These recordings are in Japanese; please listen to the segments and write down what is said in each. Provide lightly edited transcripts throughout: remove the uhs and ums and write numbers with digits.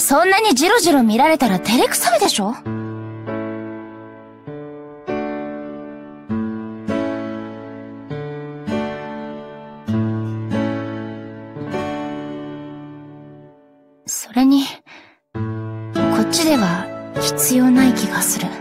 そんなにジロジロ見られたら照れくさいでしょ？それに、こっちでは必要ない気がする。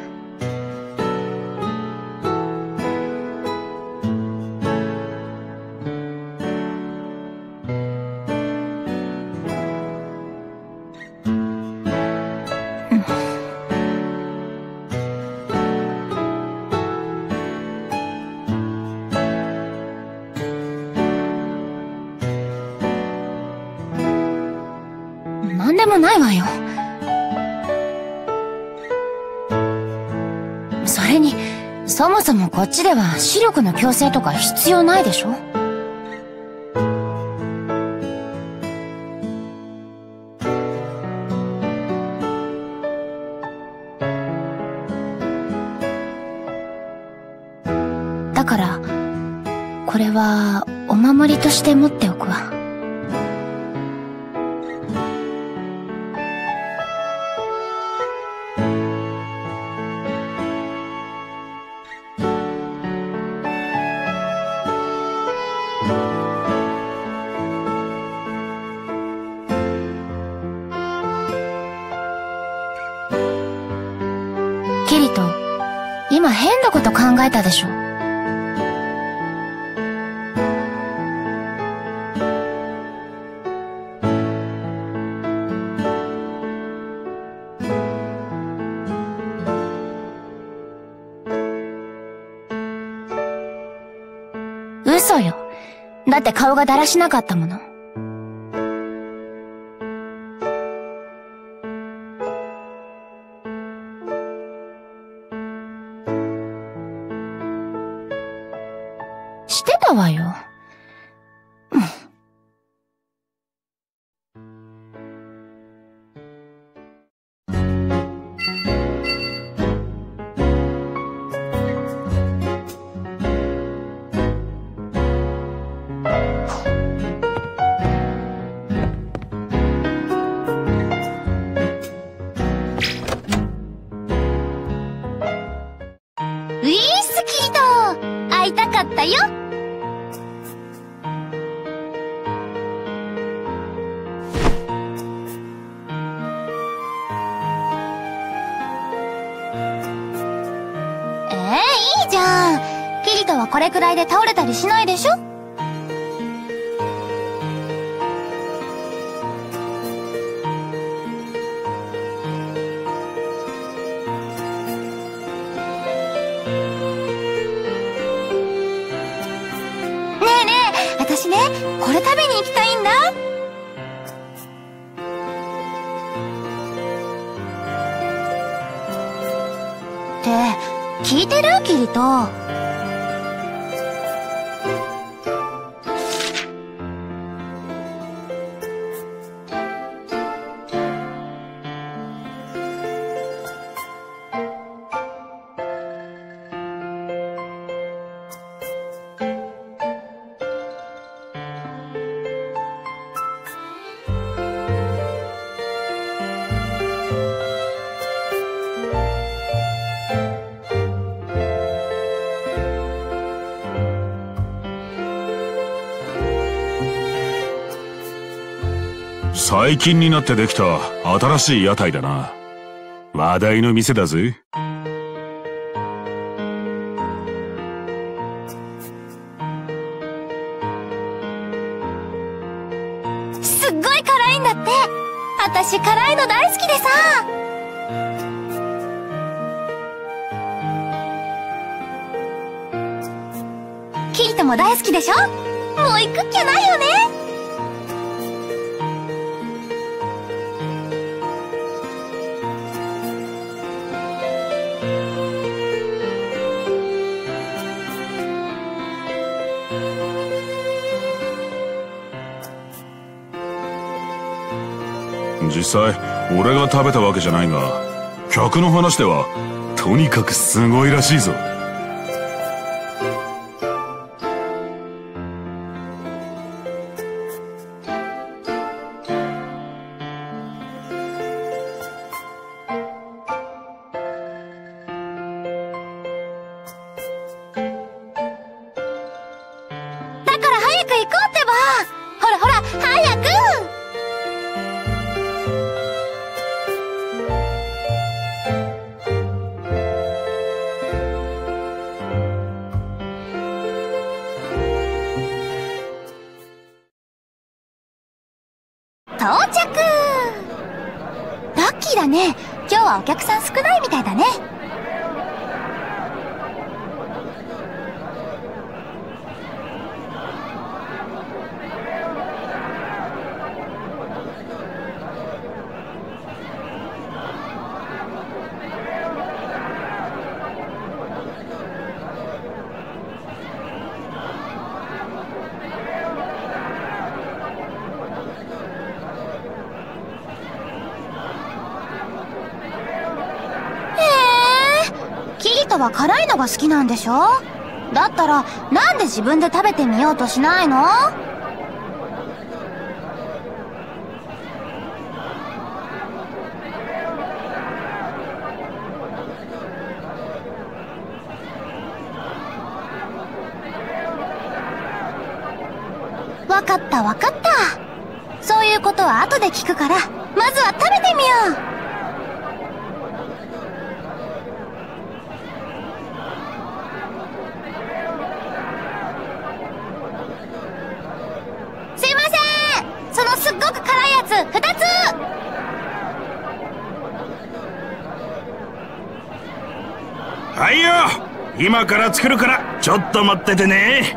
なんでもないわよ。それに、そもそもこっちでは視力の矯正とか必要ないでしょ？だから、これはお守りとして持っておくわ。キリト、今変なこと考えたでしょ？嘘よ。だって顔がだらしなかったもの。してたわよ。 ウィースキート、会いたかったよ。いいじゃん。キリトはこれくらいで倒れたりしないでしょ？私ね、これ食べに行きたいんだ。って聞いてる？キリト。 最近になってできた新しい屋台だな。話題の店だぜ。 すっごい辛いんだって。私辛いの大好きでさ。キリトも大好きでしょ？もう行くっきゃないよね。 実際俺が食べたわけじゃないが、客の話ではとにかくすごいらしいぞ。 ほらほら、早く。到着。ラッキーだね。今日はお客さん少ないみたいだね。キリトは辛いのが好きなんでしょ？だったらなんで自分で食べてみようとしないの？わかったわかった。そういうことは後で聞くから、まずは食べてみよう。すっごく辛いやつ2つ。 はいよ、今から作るからちょっと待っててね。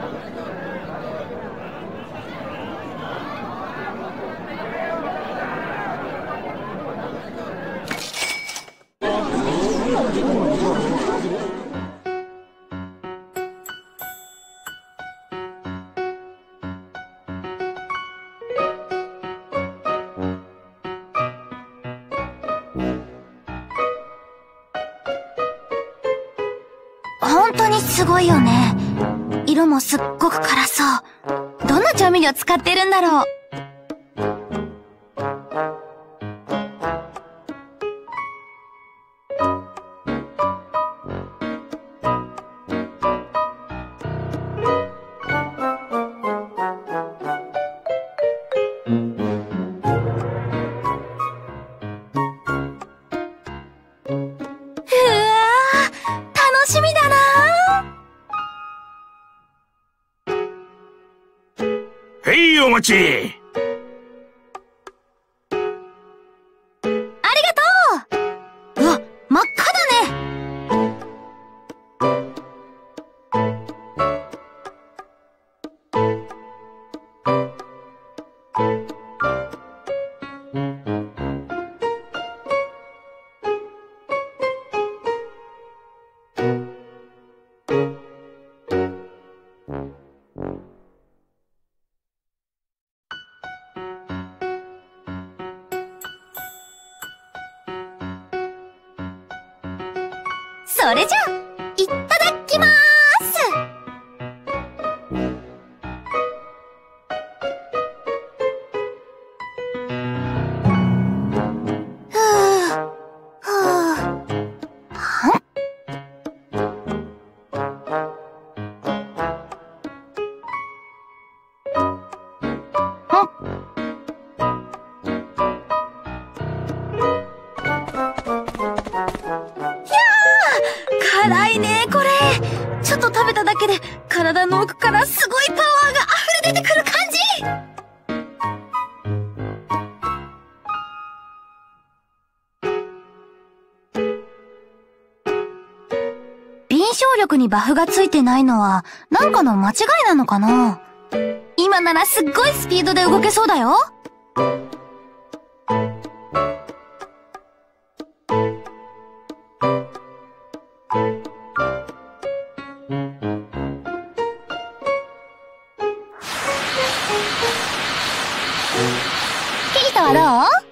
本当にすごいよね。色もすっごく辛そう。どんな調味料使ってるんだろう。楽しみだな。 へい、お待ち。 ありがとう。うわ、真っ赤だね。それじゃあ、いただきまーす。ふぅ、ふぅ、はん。辛いね、これ。ちょっと食べただけで体の奥からすごいパワーが溢れ出てくる感じ。臨床力にバフがついてないのはなんかの間違いなのかな？今ならすっごいスピードで動けそうだよ。キリトはどう？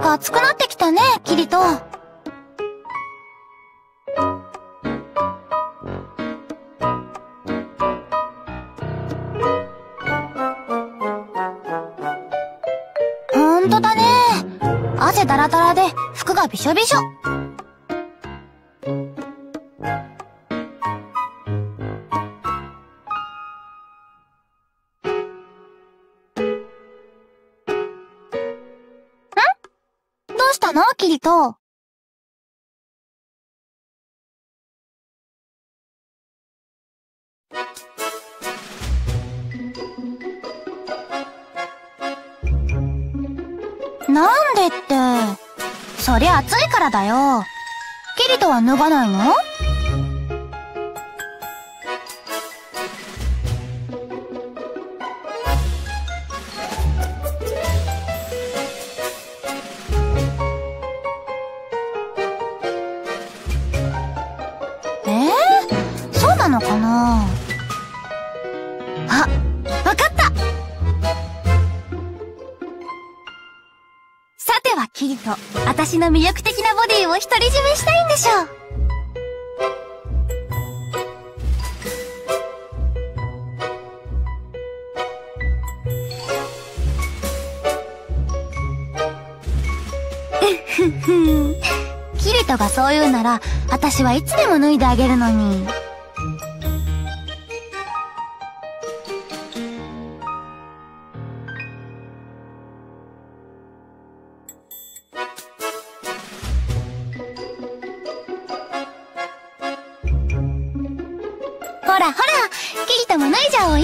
か暑くなってきたね、キリト。ほんとだね。汗だらだらで服がびしょびしょ。どうしたのキリト。なんでって、そりゃ暑いからだよ。キリトは脱がないの？そうなのかな？あ、わかった！さてはキリト、私の魅力的なボディを独り占めしたいんでしょう。キリトがそう言うなら、私はいつでも脱いであげるのに。ほらほら、キリトも脱いじゃおうよ。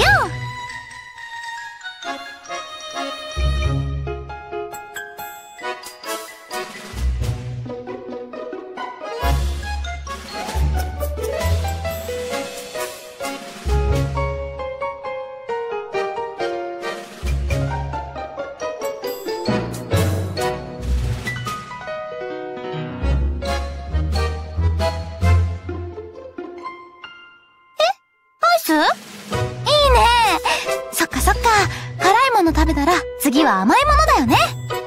いいね。そっかそっか。辛いもの食べたら次は甘いものだよね。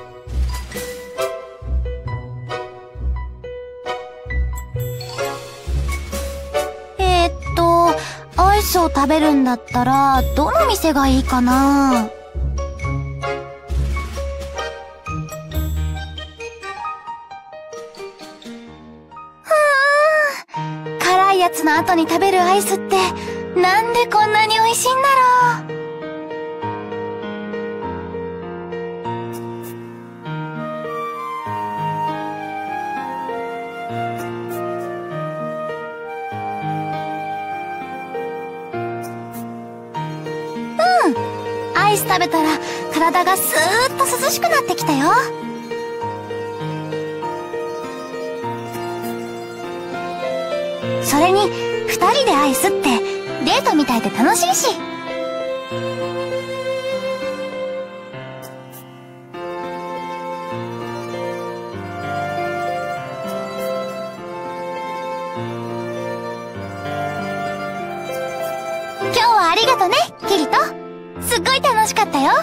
アイスを食べるんだったらどの店がいいかな。辛いやつの後に食べるアイスってなんでこんなに美味しいんだろう。アイス食べたら体がスーッと涼しくなってきたよ。それに2人でアイスってデートみたいで楽しいし。今日はありがとね、キリト。すっごい楽しかったよ。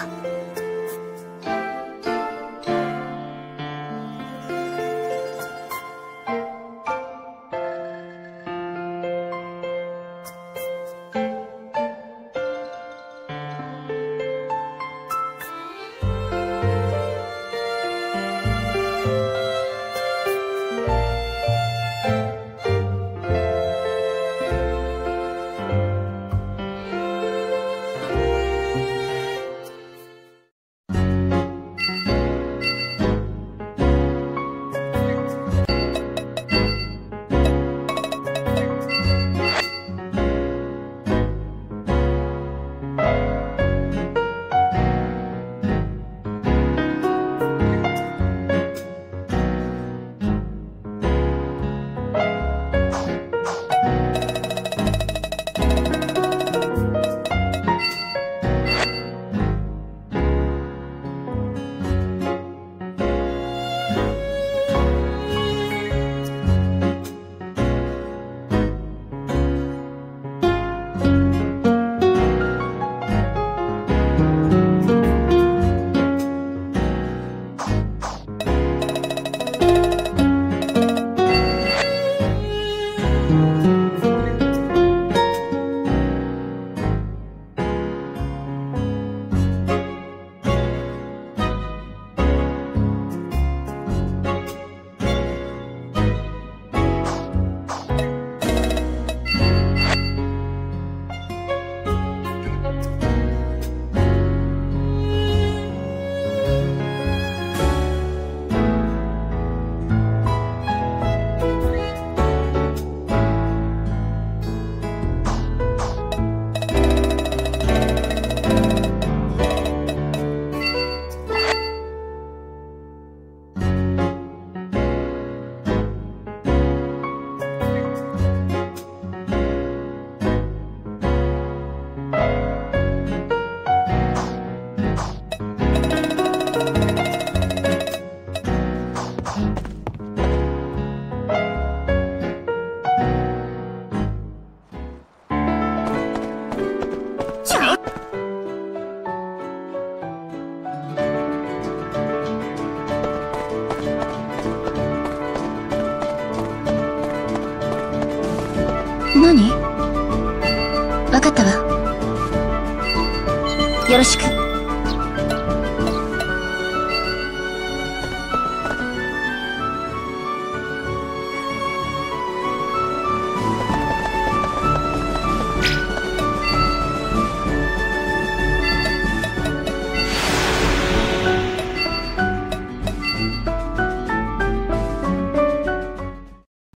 何？わかったわ。よろしく。